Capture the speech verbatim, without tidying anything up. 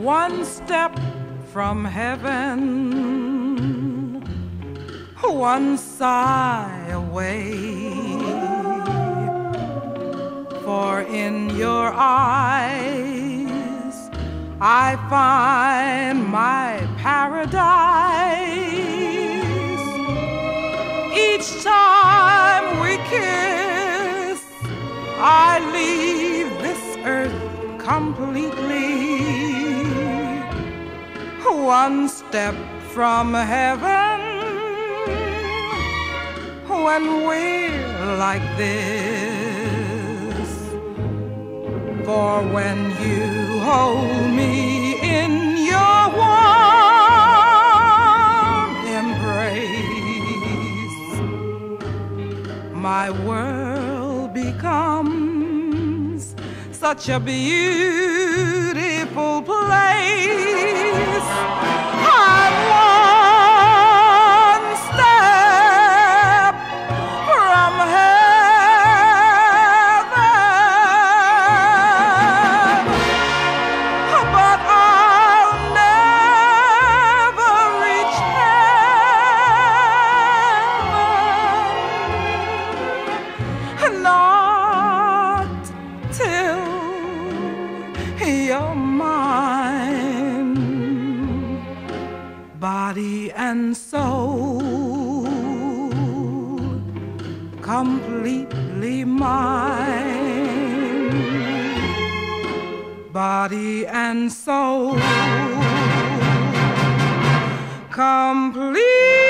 one step from heaven, one sigh away. For in your eyes I find my paradise. Each time we kiss, I leave this earth completely, one step from heaven. When we're like this, for when you hold me in your warm embrace, my world becomes such a beautiful place. I'm one step from heaven, but I'll never reach heaven, not till you're mine, body and soul, completely mine, body and soul, complete.